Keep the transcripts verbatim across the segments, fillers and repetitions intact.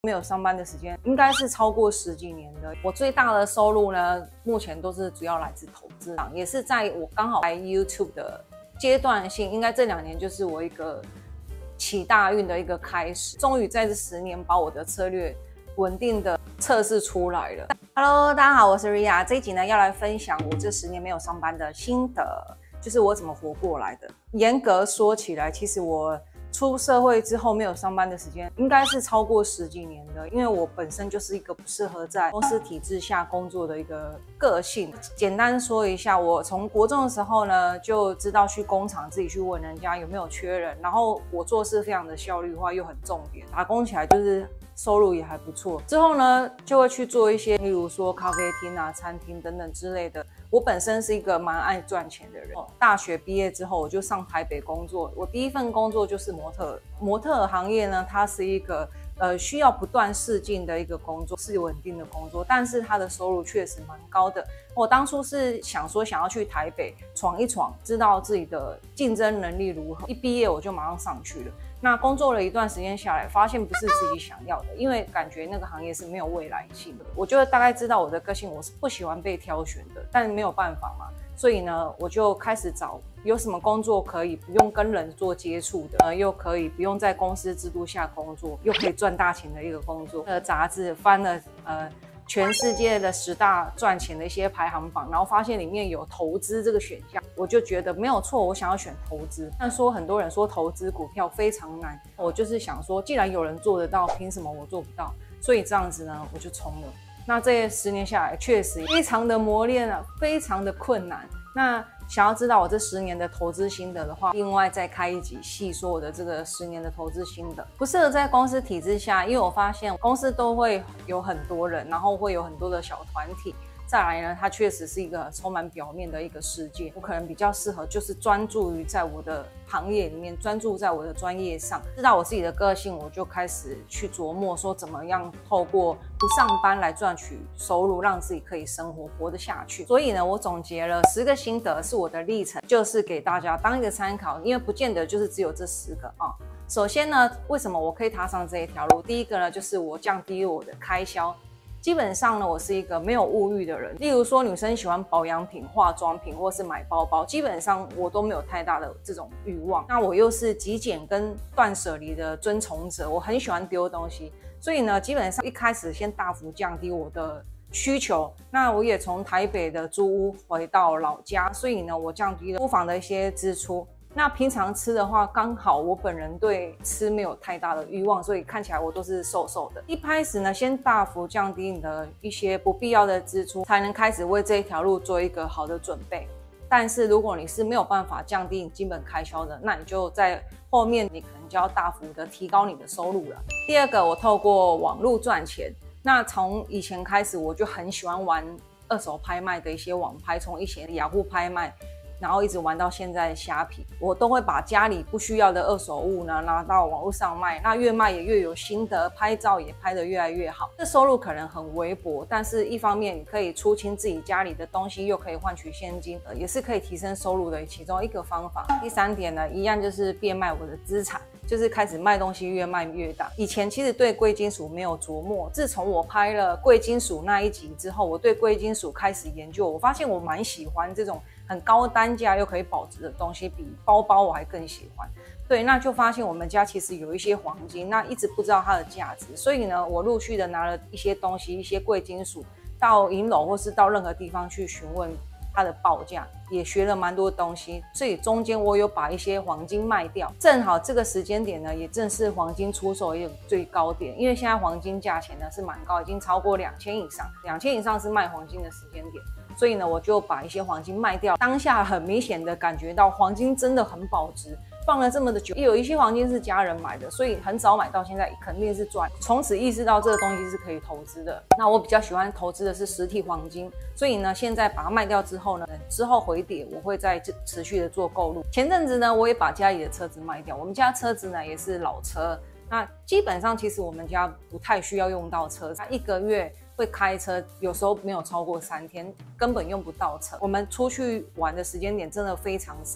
没有上班的时间应该是超过十几年的。我最大的收入呢，目前都是主要来自投资，也是在我刚好来 YouTube 的阶段性，应该这两年就是我一个起大运的一个开始。终于在这十年把我的策略稳定的测试出来了。Hello， 大家好，我是 Ria。这一集呢要来分享我这十年没有上班的心得，就是我怎么活过来的。严格说起来，其实我出社会之后没有上班的时间应该是超过十几年的，因为我本身就是一个不适合在公司体制下工作的一个个性。简单说一下，我从国中的时候呢就知道去工厂自己去问人家有没有缺人，然后我做事非常的效率化又很重点，打工起来就是收入也还不错。之后呢就会去做一些例如说咖啡厅啊、餐厅等等之类的。我本身是一个蛮爱赚钱的人，大学毕业之后我就上台北工作。我第一份工作就是模特儿。模特儿行业呢，它是一个呃需要不断试镜的一个工作，是稳定的工作，但是它的收入确实蛮高的。我当初是想说想要去台北闯一闯，知道自己的竞争能力如何。一毕业我就马上上去了。那工作了一段时间下来，发现不是自己想要的，因为感觉那个行业是没有未来性的。我就大概知道我的个性，我是不喜欢被挑选的，但没有办法嘛，所以呢，我就开始找有什么工作可以不用跟人做接触的，呃，又可以不用在公司制度下工作，又可以赚大钱的一个工作。呃，杂志翻了呃。全世界的十大赚钱的一些排行榜，然后发现里面有投资这个选项，我就觉得没有错，我想要选投资。但说很多人说投资股票非常难，我就是想说，既然有人做得到，凭什么我做不到？所以这样子呢，我就冲了。那这十年下来，确实非常的磨练啊，非常的困难。那想要知道我这十年的投资心得的话，另外再开一集细说我的这个十年的投资心得。不适合在公司体制下，因为我发现公司都会有很多人，然后会有很多的小团体。再来呢，它确实是一个充满表面的一个世界。我可能比较适合就是专注于在我的行业里面，专注在我的专业上。知道我自己的个性，我就开始去琢磨说怎么样透过不上班来赚取收入，让自己可以生活活得下去。所以呢，我总结了十个心得，是我的历程，就是给大家当一个参考，因为不见得就是只有这十个啊。首先呢，为什么我可以踏上这一条路？第一个呢，就是我降低我的开销。基本上呢，我是一个没有物欲的人。例如说，女生喜欢保养品、化妆品，或是买包包，基本上我都没有太大的这种欲望。那我又是极简跟断舍离的遵从者，我很喜欢丢东西，所以呢，基本上一开始先大幅降低我的需求。那我也从台北的租屋回到老家，所以呢，我降低了租房的一些支出。那平常吃的话，刚好我本人对吃没有太大的欲望，所以看起来我都是瘦瘦的。一开始呢，先大幅降低你的一些不必要的支出，才能开始为这一条路做一个好的准备。但是如果你是没有办法降低你基本开销的，那你就在后面你可能就要大幅的提高你的收入了。第二个，我透过网络赚钱。那从以前开始，我就很喜欢玩二手拍卖的一些网拍，从以前雅虎拍卖。然后一直玩到现在的虾皮，我都会把家里不需要的二手物呢拿到网络上卖，那越卖也越有心得，拍照也拍得越来越好。这收入可能很微薄，但是一方面你可以出清自己家里的东西，又可以换取现金，呃、也是可以提升收入的其中一个方法。第三点呢，一样就是变卖我的资产，就是开始卖东西越卖越大。以前其实对贵金属没有琢磨，自从我拍了贵金属那一集之后，我对贵金属开始研究，我发现我蛮喜欢这种很高单价又可以保值的东西，比包包我还更喜欢。对，那就发现我们家其实有一些黄金，那一直不知道它的价值，所以呢，我陆续的拿了一些东西，一些贵金属到银楼或是到任何地方去询问它的报价，也学了蛮多东西。所以中间我有把一些黄金卖掉，正好这个时间点呢，也正是黄金出售也最高点，因为现在黄金价钱呢是蛮高，已经超过两千以上，两千以上是卖黄金的时间点。所以呢，我就把一些黄金卖掉。当下很明显的感觉到黄金真的很保值，放了这么的久，有一些黄金是家人买的，所以很早买到现在肯定是赚。从此意识到这个东西是可以投资的。那我比较喜欢投资的是实体黄金，所以呢，现在把它卖掉之后呢，之后回跌我会再持续的做购入。前阵子呢，我也把家里的车子卖掉，我们家车子呢也是老车。那基本上其实我们家不太需要用到车，一个月会开车，有时候没有超过三天，根本用不到车。我们出去玩的时间点真的非常少，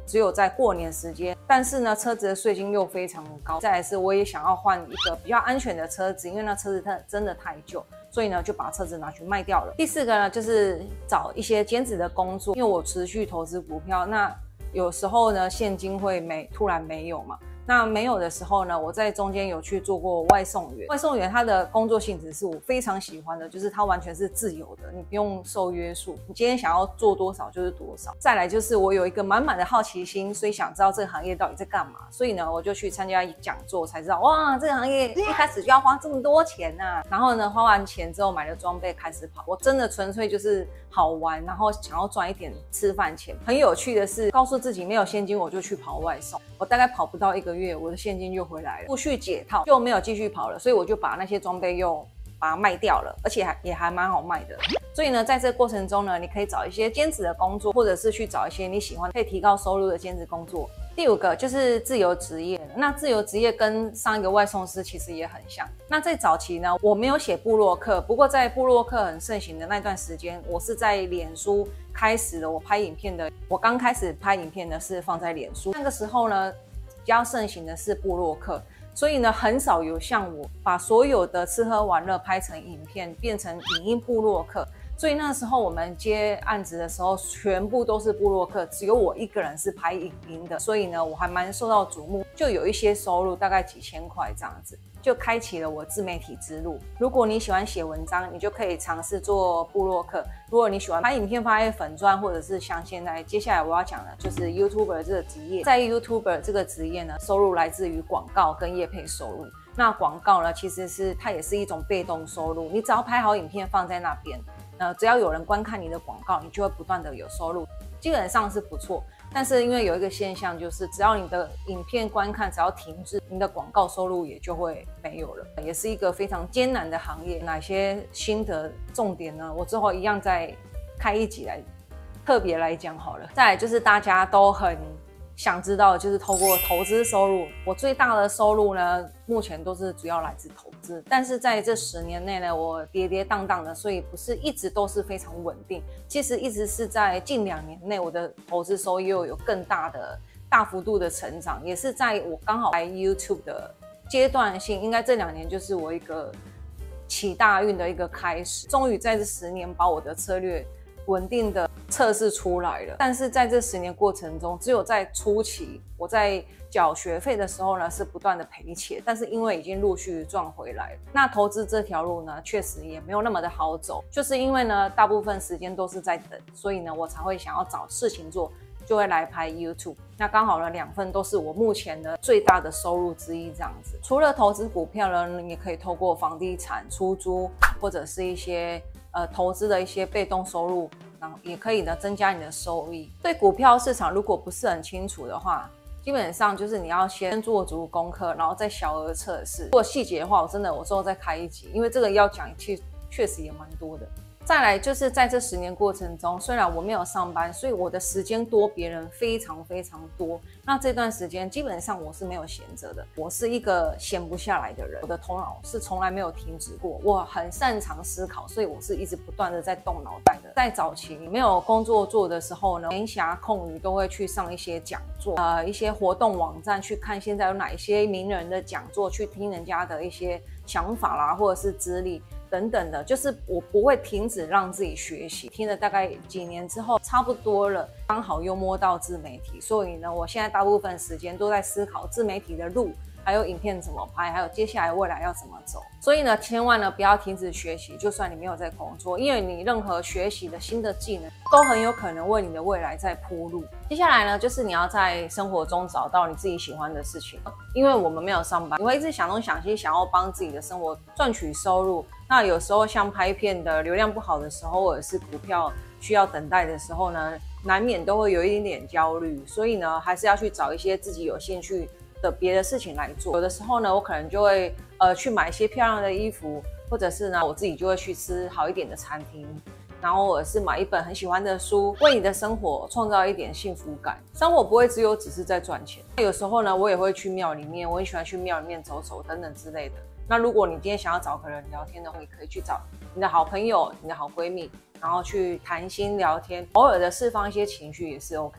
只有在过年时间，但是呢，车子的税金又非常高。再来是我也想要换一个比较安全的车子，因为那车子它真的太旧，所以呢就把车子拿去卖掉了。第四个呢就是找一些兼职的工作，因为我持续投资股票，那有时候呢现金会没突然没有嘛。那没有的时候呢，我在中间有去做过外送员。外送员他的工作性质是我非常喜欢的，就是他完全是自由的，你不用受约束，你今天想要做多少就是多少。再来就是我有一个满满的好奇心，所以想知道这个行业到底在干嘛，所以呢我就去参加讲座，才知道哇，这个行业一开始就要花这么多钱啊。然后呢花完钱之后买了装备开始跑，我真的纯粹就是好玩，然后想要赚一点吃饭钱。很有趣的是，告诉自己没有现金我就去跑外送，我大概跑不到一个月，我的现金就回来了，陆续解套就没有继续跑了，所以我就把那些装备又把它卖掉了，而且还也还蛮好卖的。所以呢，在这个过程中呢，你可以找一些兼职的工作，或者是去找一些你喜欢可以提高收入的兼职工作。第五个就是自由职业，那自由职业跟上一个外送师其实也很像。那在早期呢，我没有写部落客，不过在部落客很盛行的那段时间，我是在脸书开始了我拍影片的。我刚开始拍影片呢是放在脸书，那个时候呢比较盛行的是部落客，所以呢很少有像我把所有的吃喝玩乐拍成影片，变成影音部落客。所以那时候我们接案子的时候，全部都是部落客，只有我一个人是拍影音的，所以呢，我还蛮受到瞩目，就有一些收入，大概几千块这样子，就开启了我自媒体之路。如果你喜欢写文章，你就可以尝试做部落客；如果你喜欢拍影片、发粉专，或者是像现在接下来我要讲的就是 YouTuber 这个职业，在 YouTuber 这个职业呢，收入来自于广告跟业配收入。那广告呢，其实是它也是一种被动收入，你只要拍好影片放在那边。呃，只要有人观看你的广告，你就会不断的有收入，基本上是不错。但是因为有一个现象，就是只要你的影片观看只要停滞，你的广告收入也就会没有了，也是一个非常艰难的行业。哪些心得重点呢？我之后一样再开一集来特别来讲好了。再来就是大家都很想知道的就是透过投资收入，我最大的收入呢，目前都是主要来自投资，但是在这十年内呢，我跌跌荡荡的，所以不是一直都是非常稳定。其实一直是在近两年内，我的投资收益又有更大的大幅度的成长，也是在我刚好来 YouTube 的阶段性，应该这两年就是我一个起大运的一个开始，终于在这十年把我的策略稳定的测试出来了。但是在这十年过程中，只有在初期我在缴学费的时候呢是不断的赔钱，但是因为已经陆续赚回来了。那投资这条路呢确实也没有那么的好走，就是因为呢大部分时间都是在等，所以呢我才会想要找事情做，就会来拍 YouTube。 那刚好呢两份都是我目前的最大的收入之一这样子。除了投资股票呢，你也可以透过房地产出租或者是一些呃投资的一些被动收入，然后也可以呢增加你的收益。对股票市场如果不是很清楚的话，基本上就是你要先做足功课，然后再小额测试。如果细节的话，我真的我之后再开一集，因为这个要讲确确实也蛮多的。再来就是在这十年过程中，虽然我没有上班，所以我的时间多别人非常非常多。那这段时间基本上我是没有闲着的，我是一个闲不下来的人，我的头脑是从来没有停止过，我很擅长思考，所以我是一直不断的在动脑袋的。在早期没有工作做的时候呢，闲暇空余都会去上一些讲座，呃，一些活动网站去看现在有哪一些名人的讲座，去听人家的一些想法啦，或者是资历等等的，就是我不会停止让自己学习。听了大概几年之后，差不多了，刚好又摸到自媒体，所以呢，我现在大部分时间都在思考自媒体的路，还有影片怎么拍，还有接下来未来要怎么走。所以呢，千万呢不要停止学习，就算你没有在工作，因为你任何学习的新的技能，都很有可能为你的未来在铺路。接下来呢，就是你要在生活中找到你自己喜欢的事情，因为我们没有上班，你会一直想东想西，想要帮自己的生活赚取收入。那有时候像拍片的流量不好的时候，或者是股票需要等待的时候呢，难免都会有一点点焦虑，所以呢，还是要去找一些自己有兴趣的别的事情来做。有的时候呢，我可能就会呃去买一些漂亮的衣服，或者是呢，我自己就会去吃好一点的餐厅，然后我是买一本很喜欢的书，为你的生活创造一点幸福感。生活不会只有只是在赚钱，有时候呢，我也会去庙里面，我很喜欢去庙里面走走等等之类的。那如果你今天想要找个人聊天的话，你可以去找你的好朋友、你的好闺蜜，然后去谈心聊天，偶尔的释放一些情绪也是 OK 的。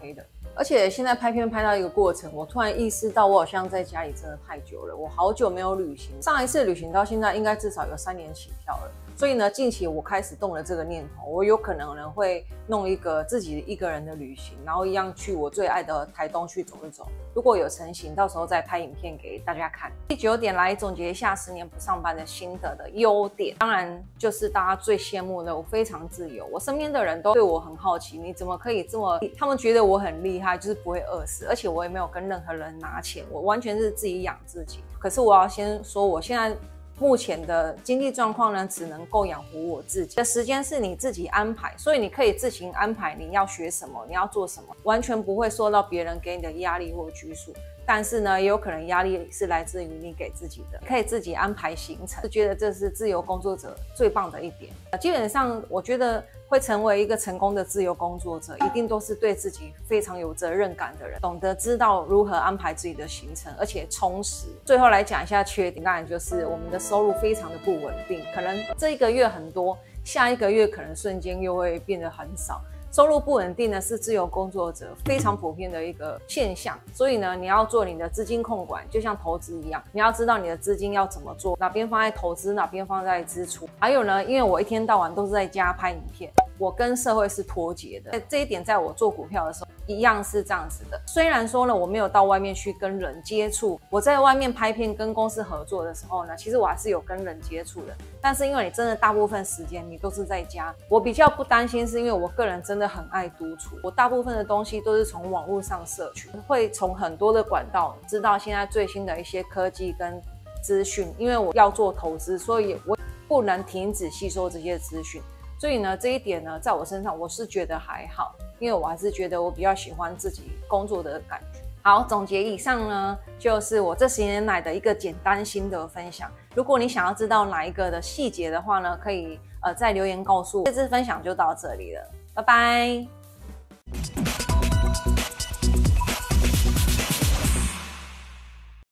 而且现在拍片拍到一个过程，我突然意识到我好像在家里真的太久了，我好久没有旅行，上一次旅行到现在应该至少有三年起跳了。所以呢，近期我开始动了这个念头，我有可能呢会弄一个自己一个人的旅行，然后一样去我最爱的台东去走一走。如果有成型，到时候再拍影片给大家看。第九点来总结一下十年不上班的心得的优点，当然就是大家最羡慕的，我非常自由。我身边的人都对我很好奇，你怎么可以这么？他们觉得我很厉害，就是不会饿死，而且我也没有跟任何人拿钱，我完全是自己养自己。可是我要先说，我现在目前的经济状况呢，只能够养活我自己的时间是你自己安排，所以你可以自行安排你要学什么，你要做什么，完全不会受到别人给你的压力或拘束。但是呢，也有可能压力是来自于你给自己的，可以自己安排行程，就觉得这是自由工作者最棒的一点。基本上，我觉得会成为一个成功的自由工作者，一定都是对自己非常有责任感的人，懂得知道如何安排自己的行程，而且充实。最后来讲一下缺点，当然就是我们的收入非常的不稳定，可能这一个月很多，下一个月可能瞬间又会变得很少。收入不稳定呢，是自由工作者非常普遍的一个现象，所以呢，你要做你的资金控管，就像投资一样，你要知道你的资金要怎么做，哪边放在投资，哪边放在支出。还有呢，因为我一天到晚都是在家拍影片，我跟社会是脱节的，这一点在我做股票的时候一样是这样子的。虽然说呢，我没有到外面去跟人接触，我在外面拍片跟公司合作的时候呢，其实我还是有跟人接触的，但是因为你真的大部分时间你都是在家，我比较不担心，是因为我个人真的很爱独处，我大部分的东西都是从网络上摄取，会从很多的管道知道现在最新的一些科技跟资讯，因为我要做投资，所以我不能停止吸收这些资讯。所以呢，这一点呢，在我身上我是觉得还好，因为我还是觉得我比较喜欢自己工作的感觉。好，总结以上呢，就是我这十年来的一个简单心得分享。如果你想要知道哪一个的细节的话呢，可以呃在留言告诉我。这次分享就到这里了，拜拜。